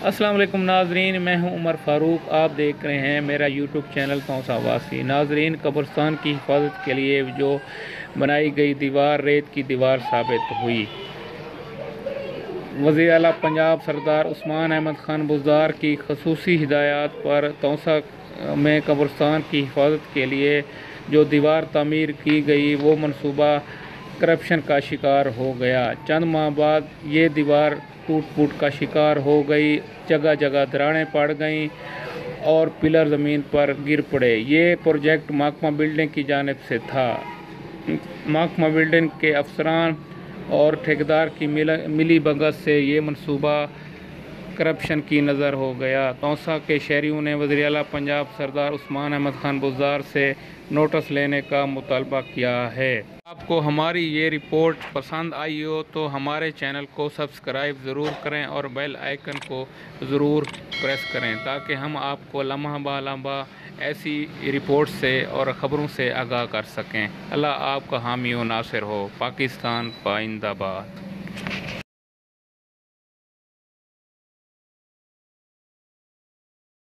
السلام علیکم ناظرین، میں ہوں عمر فاروق۔ آپ دیکھ رہے ہیں میرا یوٹیوب چینل توسا واسی۔ ناظرین، قبرستان کی حفاظت کے لیے جو بنائی گئی دیوار ریت کی دیوار ثابت ہوئی۔ وزیر اعلیٰ پنجاب سردار عثمان احمد خان بزدار کی خصوصی ہدایات پر توسا میں قبرستان کی حفاظت کے لیے جو دیوار تعمیر کی گئی وہ منصوبہ کرپشن کا شکار ہو گیا۔ چند ماہ بعد یہ دیوار ٹوٹ پھوٹ کا شکار ہو گئی، جگہ جگہ دراڑیں پڑ گئیں اور پلر زمین پر گر پڑے۔ یہ پروجیکٹ محکمہ بلڈنگ کی جانب سے تھا۔ محکمہ بلڈنگ کے افسران اور ٹھیکیدار کی ملی بھگت سے یہ منصوبہ کرپشن کی نظر ہو گیا۔ توسا کے شہریوں نے وزیر اعلیٰ پنجاب سردار عثمان احمد خان بزدار سے نوٹس لینے کا مطالبہ کیا ہے۔ آپ کو ہماری یہ رپورٹ پسند آئی ہو تو ہمارے چینل کو سبسکرائب ضرور کریں اور بیل آئیکن کو ضرور پریس کریں تاکہ ہم آپ کو لمحہ بہ لمحہ ایسی رپورٹ سے اور خبروں سے آگاہ کر سکیں۔ اللہ آپ کا حامی و ناصر ہو۔ پاکستان پائندہ باد۔